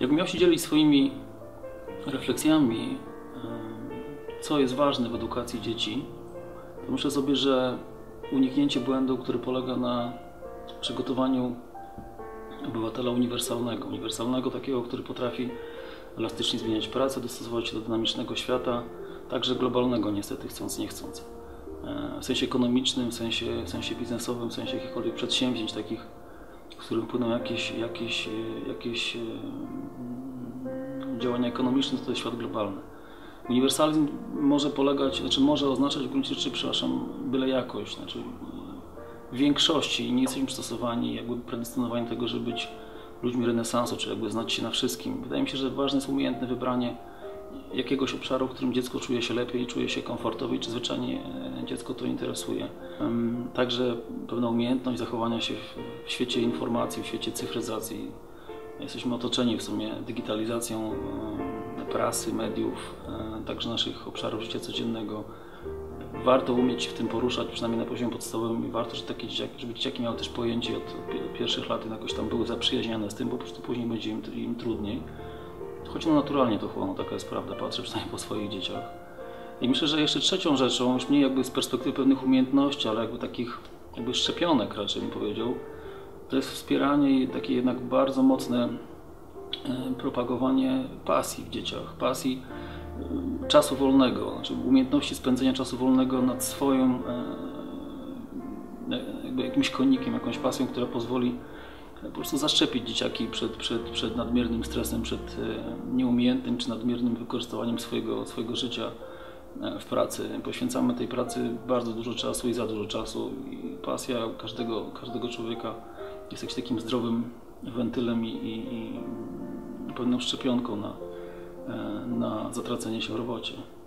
Jakbym miał się dzielić swoimi refleksjami, co jest ważne w edukacji dzieci, to myślę sobie, że uniknięcie błędu, który polega na przygotowaniu obywatela uniwersalnego takiego, który potrafi elastycznie zmieniać pracę, dostosować się do dynamicznego świata, także globalnego niestety, chcąc nie chcąc. W sensie ekonomicznym, w sensie biznesowym, w sensie jakichkolwiek przedsięwzięć takich, w których płyną jakieś działania ekonomiczne, to jest świat globalny. Uniwersalizm może polegać, może oznaczać w gruncie rzeczy, byle jakość. W większości nie jesteśmy przystosowani, predestynowani do tego, żeby być ludźmi renesansu, czy znać się na wszystkim. Wydaje mi się, że ważne jest umiejętne wybranie jakiegoś obszaru, w którym dziecko czuje się lepiej, czuje się komfortowo i czy zwyczajnie dziecko to interesuje. Także pewna umiejętność zachowania się w świecie informacji, w świecie cyfryzacji. Jesteśmy otoczeni w sumie digitalizacją prasy, mediów, także naszych obszarów życia codziennego. Warto umieć się w tym poruszać, przynajmniej na poziomie podstawowym, i warto, żeby dzieciaki miały też pojęcie od pierwszych lat, jakoś tam były zaprzyjaźnione z tym, po prostu później będzie im trudniej. Choć naturalnie to chłoną, taka jest prawda, patrzę przynajmniej po swoich dzieciach. I myślę, że jeszcze trzecią rzeczą, już mniej z perspektywy pewnych umiejętności, ale takich szczepionek raczej bym powiedział, to jest wspieranie i takie jednak bardzo mocne propagowanie pasji w dzieciach, pasji czasu wolnego, umiejętności spędzenia czasu wolnego nad swoim jakimś konikiem, jakąś pasją, która pozwoli po prostu zaszczepić dzieciaki przed nadmiernym stresem, przed nieumiejętnym czy nadmiernym wykorzystywaniem swojego życia w pracy. Poświęcamy tej pracy bardzo dużo czasu i za dużo czasu. I pasja każdego człowieka jest jakimś takim zdrowym wentylem i pewną szczepionką na zatracenie się w robocie.